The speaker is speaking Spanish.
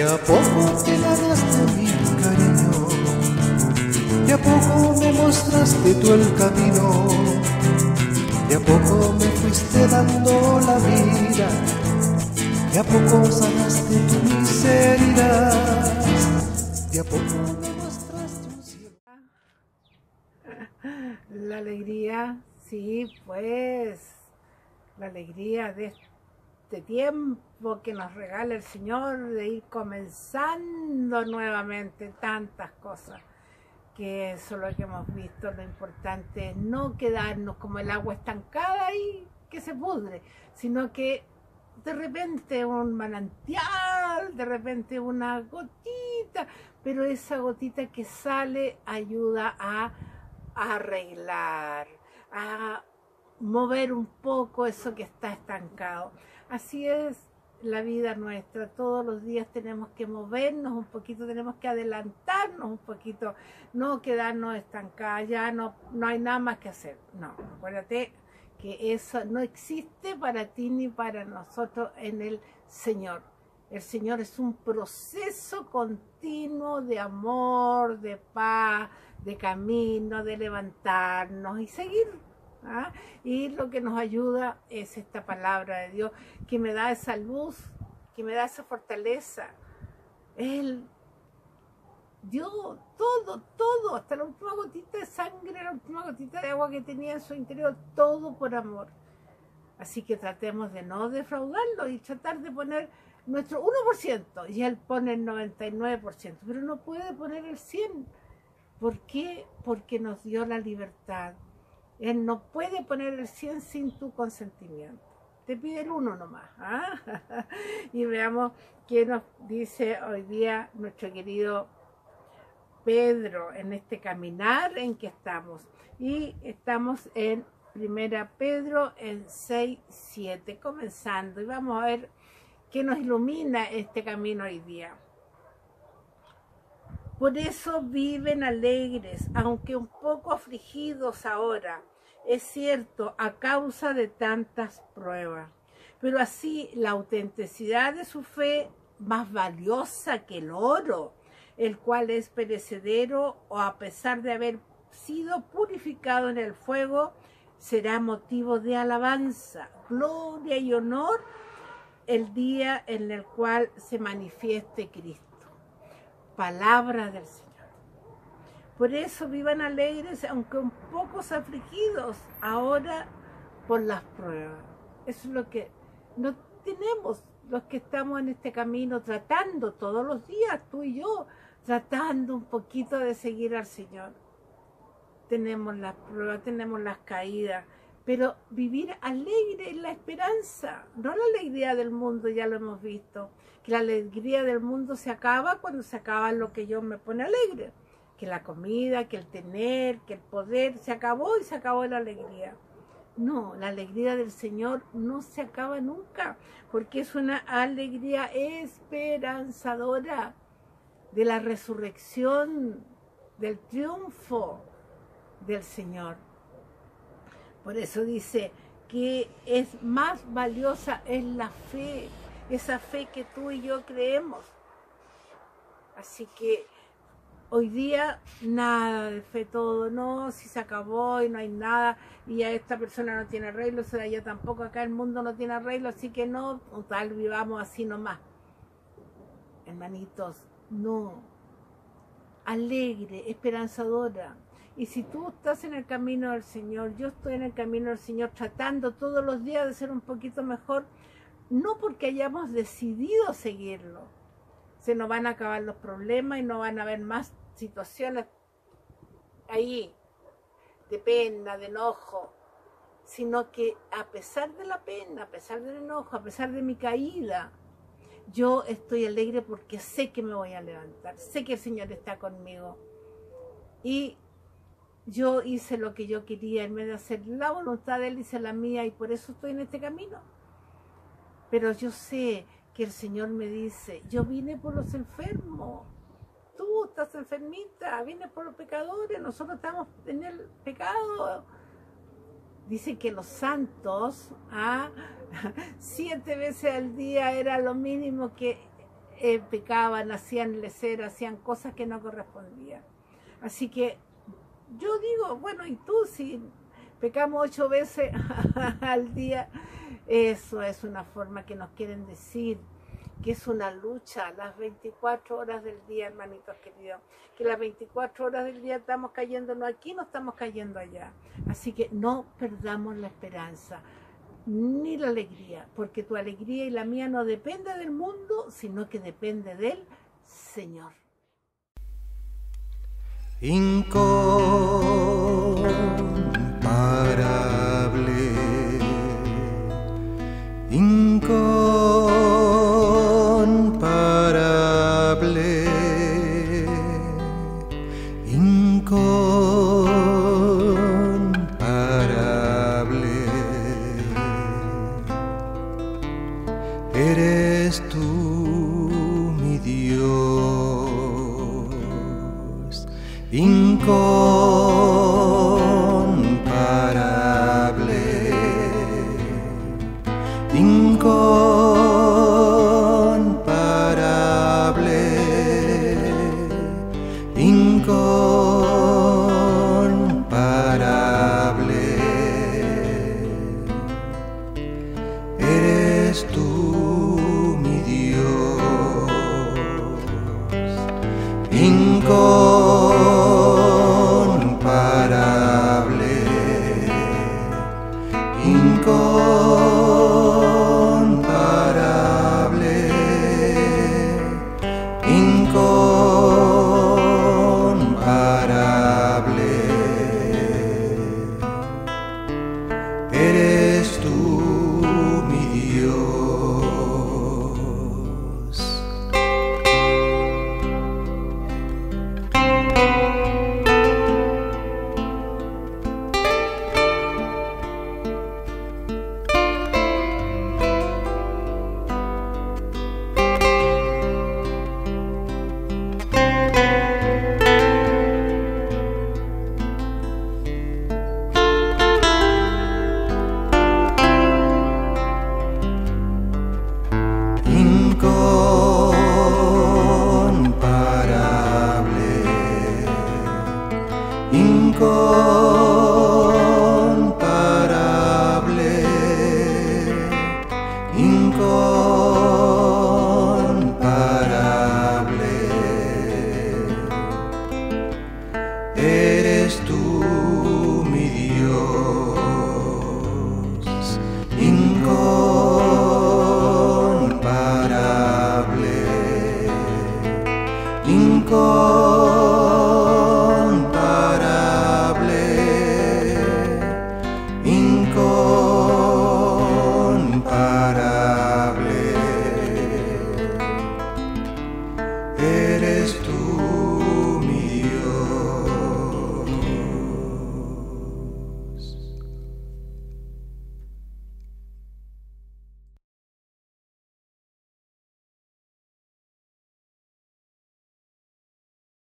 a poco te ganaste mi cariño, de a poco me mostraste tú el camino, de a poco me fuiste dando la vida, de a poco sanaste tu miseria, de a poco me mostraste un cielo. La alegría, sí, pues, la alegría de este tiempo que nos regala el Señor, de ir comenzando nuevamente tantas cosas, que eso es lo que hemos visto. Lo importante es no quedarnos como el agua estancada y que se pudre, sino que de repente un manantial, de repente una gotita, pero esa gotita que sale ayuda a arreglar, a mover un poco eso que está estancado. Así es la vida nuestra, todos los días tenemos que movernos un poquito, tenemos que adelantarnos un poquito, no quedarnos estancados, ya no hay nada más que hacer. No, acuérdate que eso no existe para ti ni para nosotros en el Señor. El Señor es un proceso continuo de amor, de paz, de camino, de levantarnos y seguir. ¿Ah? Y lo que nos ayuda es esta palabra de Dios, que me da esa luz, que me da esa fortaleza. Él dio todo, hasta la última gotita de sangre, la última gotita de agua que tenía en su interior, todo por amor. Así que tratemos de no defraudarlo y tratar de poner nuestro 1%, y él pone el 99%, pero no puede poner el 100%. ¿Por qué? Porque nos dio la libertad. Él no puede poner el 100 sin tu consentimiento. Te pide el 1 nomás. ¿Ah? Y veamos qué nos dice hoy día nuestro querido Pedro en este caminar en que estamos. Y estamos en 1 Pedro en 6:7, comenzando. Y vamos a ver qué nos ilumina este camino hoy día. Por eso viven alegres, aunque un poco afligidos ahora, es cierto, a causa de tantas pruebas. Pero así la autenticidad de su fe, más valiosa que el oro, el cual es perecedero, o a pesar de haber sido purificado en el fuego, será motivo de alabanza, gloria y honor el día en el cual se manifieste Cristo. Palabra del Señor. Por eso vivan alegres, aunque un poco afligidos ahora por las pruebas. Eso es lo que no tenemos los que estamos en este camino, tratando todos los días, tú y yo, tratando un poquito de seguir al Señor. Tenemos las pruebas, tenemos las caídas, pero vivir alegre es la esperanza, no la alegría del mundo. Ya lo hemos visto, que la alegría del mundo se acaba cuando se acaba lo que yo me pone alegre, que la comida, que el tener, que el poder, se acabó y se acabó la alegría. No, la alegría del Señor no se acaba nunca, porque es una alegría esperanzadora de la resurrección, del triunfo del Señor. Por eso dice que es más valiosa es la fe, esa fe que tú y yo creemos. Así que hoy día nada de fe, todo no, si se acabó y no hay nada, y ya esta persona no tiene arreglo, o sea, ya tampoco acá el mundo no tiene arreglo, así que no, tal, vivamos así nomás. Hermanitos, no. Alegre, esperanzadora. Y si tú estás en el camino del Señor, yo estoy en el camino del Señor, tratando todos los días de ser un poquito mejor, no porque hayamos decidido seguirlo. Se nos van a acabar los problemas y no van a haber más situaciones ahí de pena, de enojo, sino que a pesar de la pena, a pesar del enojo, a pesar de mi caída, yo estoy alegre porque sé que me voy a levantar, sé que el Señor está conmigo. Y yo hice lo que yo quería, en vez de hacer la voluntad de Él, hice la mía, y por eso estoy en este camino. Pero yo sé que el Señor me dice, yo vine por los enfermos, tú estás enfermita, vienes por los pecadores, nosotros estamos en el pecado. Dicen que los santos, 7 veces al día era lo mínimo que pecaban, hacían lesera, hacían cosas que no correspondían. Así que yo digo, bueno, ¿y tú si pecamos 8 veces al día? Eso es una forma que nos quieren decir que es una lucha las 24 horas del día, hermanitos queridos, que las 24 horas del día estamos cayéndonos aquí, no estamos cayendo allá. Así que no perdamos la esperanza ni la alegría, porque tu alegría y la mía no depende del mundo, sino que depende del Señor. Incomparable, incomparable, incomparable. Eres tú, mi Dios, incomparable, incomparable, incomparable. Eres tú, mi Dios, incomparable, incomparable, incomparable. Eres